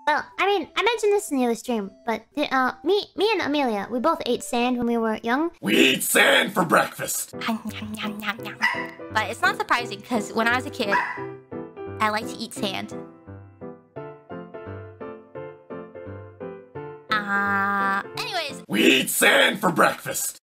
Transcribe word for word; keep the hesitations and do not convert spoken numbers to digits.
Well, I mean, I mentioned this in the other stream, but uh, me, me and Amelia, we both ate sand when we were young. We eat sand for breakfast. But it's not surprising because when I was a kid, I like to eat sand. Uh, anyways. We eat sand for breakfast.